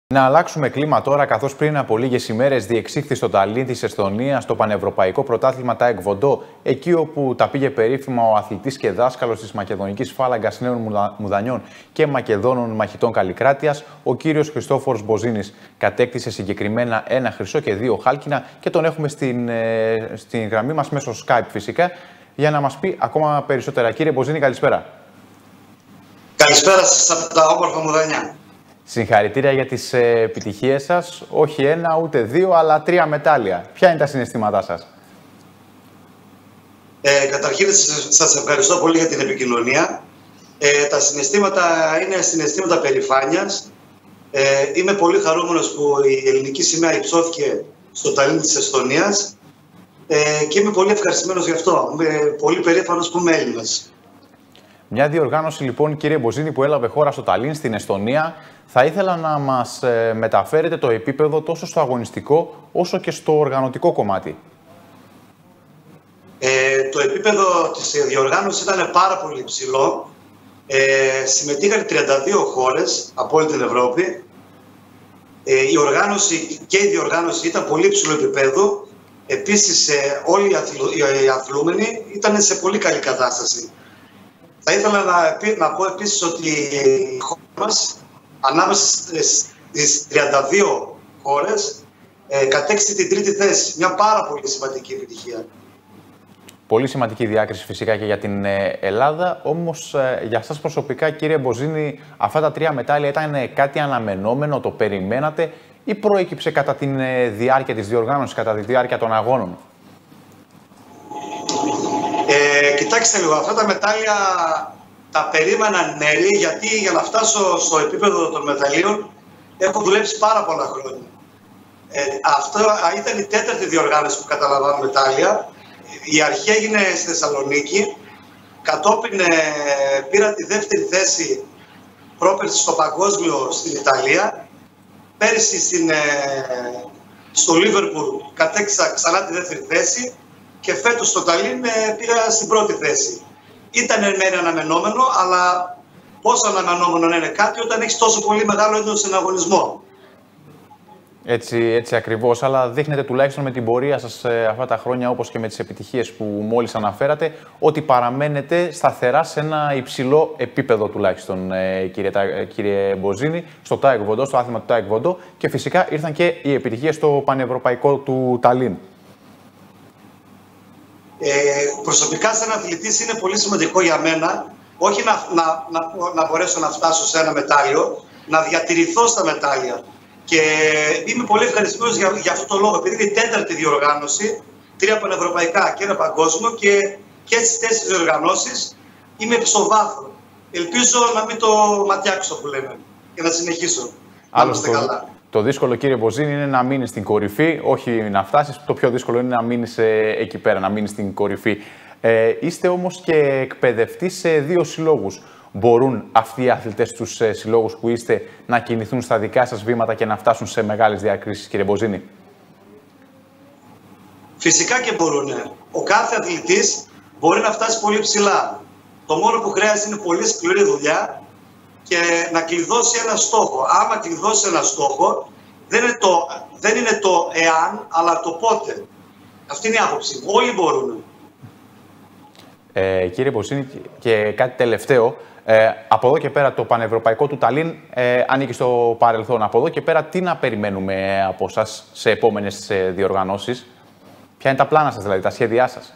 Να αλλάξουμε κλίμα τώρα, καθώς πριν από λίγες ημέρες διεξήχθη στο Ταλίν της Εσθονίας το Πανευρωπαϊκό Πρωτάθλημα Taekwondo, εκεί όπου τα πήγε περίφημα ο αθλητής και δάσκαλος της Μακεδονικής Φάλαγγας Νέων Μουδανιών και Μακεδόνων Μαχητών Καλλικράτειας, ο κύριος Χριστόφορος Μποζίνης. Κατέκτησε συγκεκριμένα 1 χρυσό και 2 χάλκινα και τον έχουμε στην γραμμή μας μέσω Skype φυσικά για να μας πει ακόμα περισσότερα. Κύριε Μποζίνη, καλησπέρα. Καλησπέρα σας από τα όμορφα Μουδανιά. Συγχαρητήρια για τις επιτυχίες σας. Όχι 1 ούτε 2, αλλά 3 μετάλλια. Ποια είναι τα συναισθήματά σας? Καταρχήν σας ευχαριστώ πολύ για την επικοινωνία. Τα συναισθήματα είναι συναισθήματα περηφάνειας. Είμαι πολύ χαρούμενος που η ελληνική σημαία υψώθηκε στο Ταλίν της Εσθονίας και είμαι πολύ ευχαριστημένος γι' αυτό. Είμαι πολύ περήφανος που είμαι Έλληνας. Μια διοργάνωση λοιπόν, κύριε Μποζίνη, που έλαβε χώρα στο Ταλίν στην Εσθονία. Θα ήθελα να μας μεταφέρετε το επίπεδο τόσο στο αγωνιστικό όσο και στο οργανωτικό κομμάτι. Το επίπεδο της διοργάνωσης ήταν πάρα πολύ υψηλό. Συμμετείχαν 32 χώρες από όλη την Ευρώπη. Η οργάνωση και η διοργάνωση ήταν πολύ υψηλό επίπεδο. Επίσης όλοι οι αθλούμενοι ήταν σε πολύ καλή κατάσταση. Θα ήθελα να πω επίσης ότι η χώρα μας, ανάμεσα στις 32 χώρες, κατέκτησε την 3η θέση. Μια πάρα πολύ σημαντική επιτυχία. Πολύ σημαντική διάκριση φυσικά και για την Ελλάδα. Όμως για σας προσωπικά, κύριε Μποζίνη, αυτά τα 3 μετάλλια ήταν κάτι αναμενόμενο, το περιμένατε ή προέκυψε κατά τη διάρκεια της διοργάνωσης, κατά τη διάρκεια των αγώνων? Κοιτάξτε λίγο, αυτά τα μετάλλια τα περίμεναν νέλη, γιατί για να φτάσω στο επίπεδο των μεταλλίων έχω δουλέψει πάρα πολλά χρόνια. Αυτό ήταν η 4η διοργάνωση που καταλαμβάνω μετάλλια. Η αρχή έγινε στη Θεσσαλονίκη. Κατόπιν πήρα τη 2η θέση πρόπερση στο παγκόσμιο στην Ιταλία. Πέρυσι στο Λίβερπουλ κατέκτησα ξανά τη 2η θέση. Και φέτος στο Ταλίν πήγα στην 1η θέση. Ήταν μεν αναμενόμενο, αλλά πόσο αναμενόμενο είναι κάτι όταν έχεις τόσο πολύ μεγάλο έντονο συναγωνισμό. Έτσι ακριβώς, αλλά δείχνετε τουλάχιστον με την πορεία σας αυτά τα χρόνια, όπως και με τις επιτυχίες που μόλις αναφέρατε, ότι παραμένετε σταθερά σε ένα υψηλό επίπεδο τουλάχιστον, κύριε Μποζίνη, στο Taekwondo, στο άθλημα του Taekwondo, και φυσικά ήρθαν και οι επιτυχίες στο πανευρωπαϊκό του Ταλίν. Προσωπικά σαν αθλητής είναι πολύ σημαντικό για μένα όχι να μπορέσω να φτάσω σε ένα μετάλλιο, να διατηρηθώ στα μετάλλια. Και είμαι πολύ ευχαριστημένος για αυτό το λόγο, επειδή είναι η 4η διοργάνωση, 3 πανευρωπαϊκά και 1 παγκόσμιο, και στις 4 διοργανώσεις είμαι στο βάθρο. Ελπίζω να μην το ματιάξω που λέμε και να συνεχίσω. Να είμαστε καλά. Το δύσκολο, κύριε Μποζίνη, είναι να μείνεις στην κορυφή, όχι να φτάσεις. Το πιο δύσκολο είναι να μείνεις εκεί πέρα, να μείνεις στην κορυφή. Είστε όμως και εκπαιδευτής σε 2 συλλόγους. Μπορούν αυτοί οι αθλητές στους συλλόγους που είστε να κινηθούν στα δικά σας βήματα και να φτάσουν σε μεγάλες διακρίσεις, κύριε Μποζίνη? Φυσικά και μπορούν. Ο κάθε αθλητής μπορεί να φτάσει πολύ ψηλά. Το μόνο που χρειάζεται είναι πολύ σκληρή δουλειά και να κλειδώσει ένα στόχο. Άμα κλειδώσει ένα στόχο, δεν είναι το εάν, αλλά το πότε. Αυτή είναι η άποψη. Όλοι μπορούν. Κύριε Μποζίνη, και κάτι τελευταίο. Από εδώ και πέρα το πανευρωπαϊκό του Ταλίν ανήκει στο παρελθόν. Από εδώ και πέρα τι να περιμένουμε από σας σε επόμενες διοργανώσεις? Ποια είναι τα πλάνα σας, δηλαδή, τα σχέδιά σας?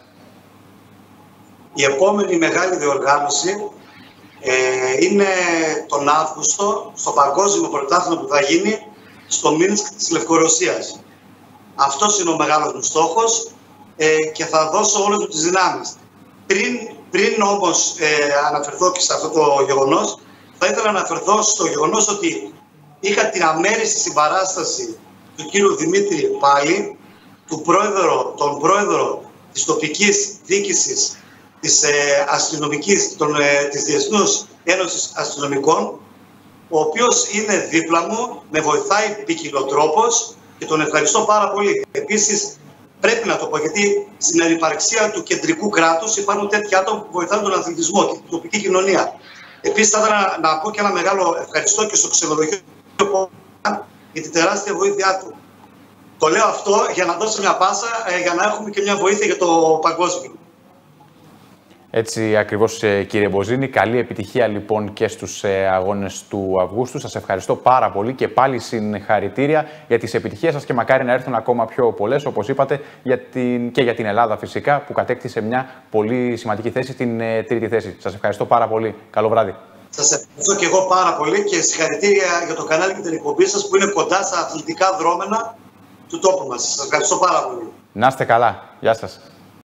Η επόμενη μεγάλη διοργάνωση είναι τον Αύγουστο στο παγκόσμιο πρωτάθλημα που θα γίνει στο Μίνσκ της Λευκορωσίας. Αυτός είναι ο μεγάλος μου στόχος και θα δώσω όλες μου τις δυνάμεις. Πριν όμως αναφερθώ και σε αυτό το γεγονός, θα ήθελα να αναφερθώ στο γεγονός ότι είχα την αμέριστη συμπαράσταση του κύριου Δημήτρη Πάλι, τον πρόεδρο της τοπικής διοίκησης της αστυνομικής, της Διεθνούς Ένωσης Αστυνομικών, ο οποίος είναι δίπλα μου, με βοηθάει ποικιλοτρόπως και τον ευχαριστώ πάρα πολύ. Επίσης, πρέπει να το πω, γιατί στην ανυπαρξία του κεντρικού κράτους υπάρχουν τέτοια άτομα που βοηθάνε τον αθλητισμό και την τοπική κοινωνία. Επίσης, θα ήθελα να πω και ένα μεγάλο ευχαριστώ και στο ξενοδοχείο για την τεράστια βοήθειά του. Το λέω αυτό για να δώσω μια πάσα, για να έχουμε και μια βοήθεια για το παγκόσμιο. Έτσι ακριβώς, κύριε Μποζίνη. Καλή επιτυχία λοιπόν και στους αγώνες του Αυγούστου. Σας ευχαριστώ πάρα πολύ και πάλι συγχαρητήρια για τις επιτυχίες σας και μακάρι να έρθουν ακόμα πιο πολλές, όπως είπατε, και για την Ελλάδα φυσικά, που κατέκτησε μια πολύ σημαντική θέση, την τρίτη θέση. Σας ευχαριστώ πάρα πολύ. Καλό βράδυ. Σας ευχαριστώ και εγώ πάρα πολύ και συγχαρητήρια για το κανάλι και την εκπομπή σας που είναι κοντά στα αθλητικά δρόμενα του τόπου μας. Σας ευχαριστώ πάρα πολύ. Να είστε καλά. Γεια σας.